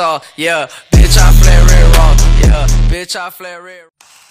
all. Yeah, bitch, I flare it raw. Yeah, bitch, I flare it.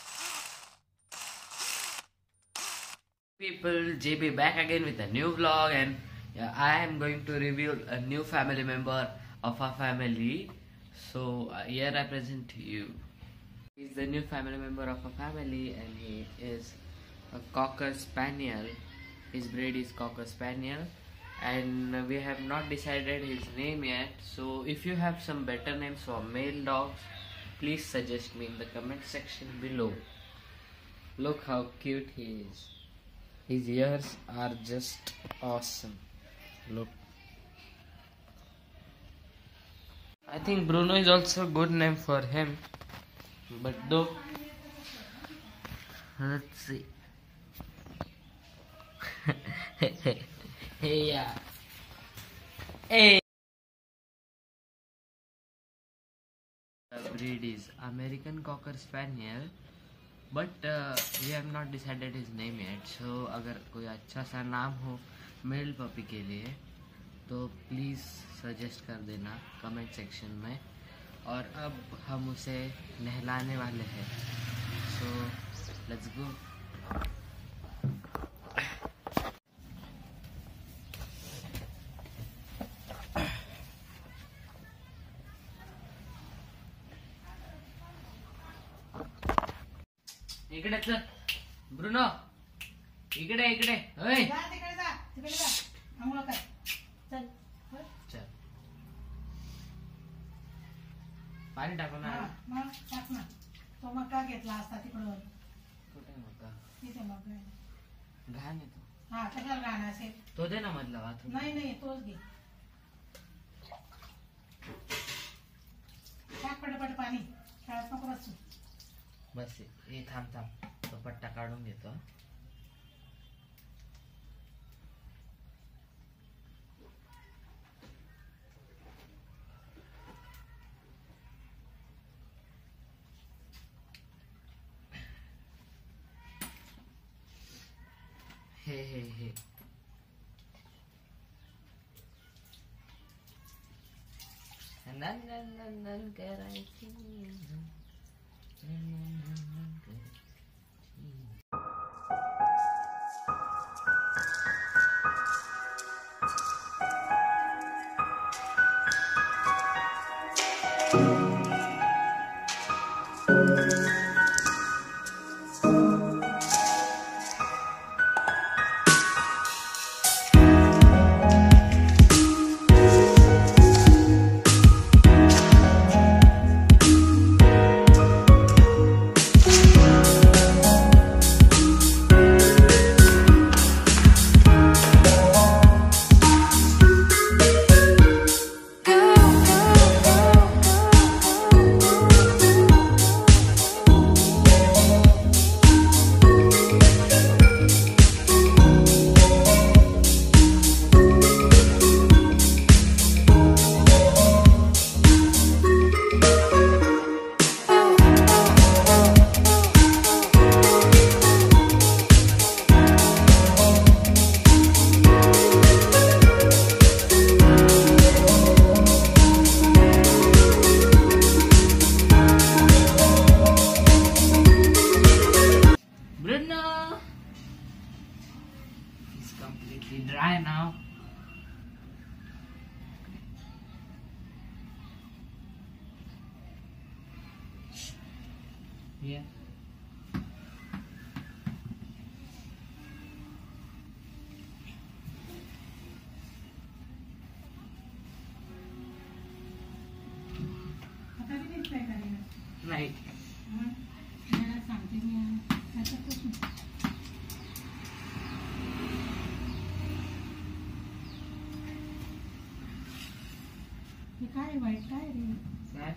People, JB back again with a new vlog, and yeah, I am going to reveal a new family member of our family. So here I present to you. He's the new family member of our family, and he is a cocker spaniel. His breed is cocker spaniel, and we have not decided his name yet. So if you have some better names for male dogs, please suggest me in the comment section below. Look how cute he is. His ears are just awesome. Look. I think Bruno is also a good name for him. But though, let's see. Hey, yeah. Hey. The breed is American Cocker Spaniel, but we have not decided his name yet. So अगर कोई अच्छा सा नाम हो mail puppy के लिए तो please suggest कर देना कमेंट सेक्शन में. और अब हम उसे नहलाने वाले हैं. So let's go. इकडे चल ब्रुनो. इकडे इकडे. ओय तिकडे जा आंघोळ कर. चल चल पाणी टाकू ना. मग टाक ना. तो मका घेतला असता तिकडून. कुठे मका? तिथे मका आहे. घाण येतो. हा कशाला घाण असेल. तो दे ना मधला वात. नाही नाही तोच घे. टाक पटपट पाणी. खेळत नको बसू. बस ये थांब थांब. तो पट्टा काढून घेतो. हे हे हे नन नन नन नन करायची. Completely dry now. Yeah. Right. काय वाईट काय रे.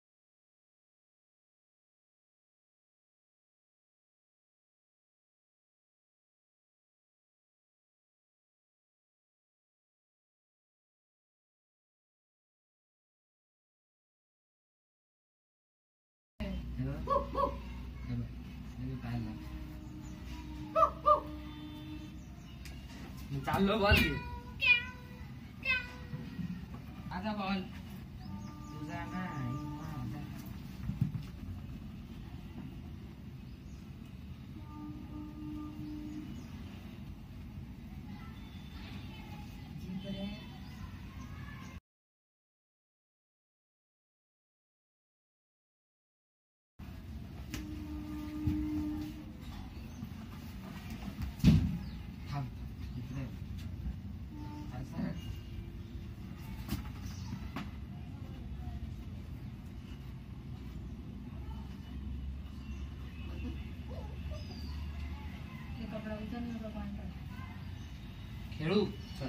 चाललो बॉल. आता बॉल. खेळू चल.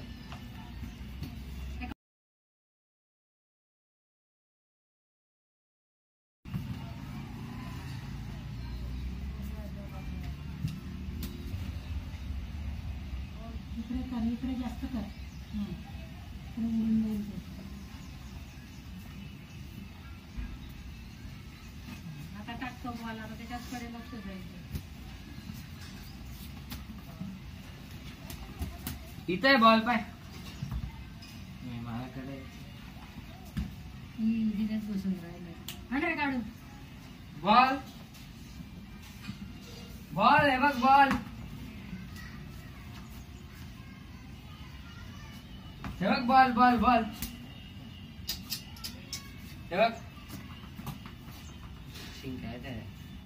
इकडे जास्त कर. आता टाकतो बॉल, आता त्याच्याकडे लक्ष द्यायचं. इथे आहे बॉल पाय. माझ्याकडे दिल्यात बसून राहिले. रे काढू बॉल. बॉल आहे बघ बॉल. हे बघ बॉल बॉल बॉल. हे बघ काय ते.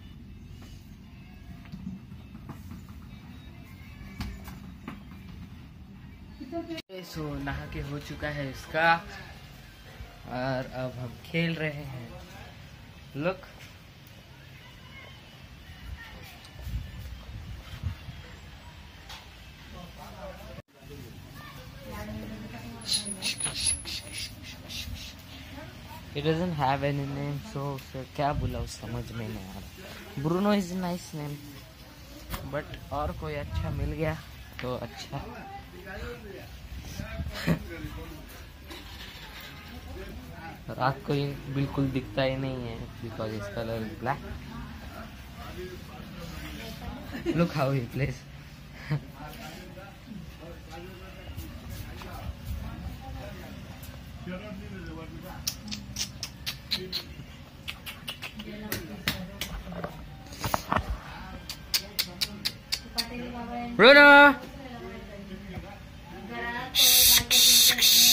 सो नहा के हो चुका है इसका और अब हम खेल रहे हैं. Look It doesn't have any name, so क्या बोला उस समझ में नहीं आ रहा. Bruno is nice name, but और कोई अच्छा मिल गया तो अच्छा. रात को ये बिल्कुल दिखता ही नहीं है बिकॉज इस colour is black. Look how he plays. Bruno!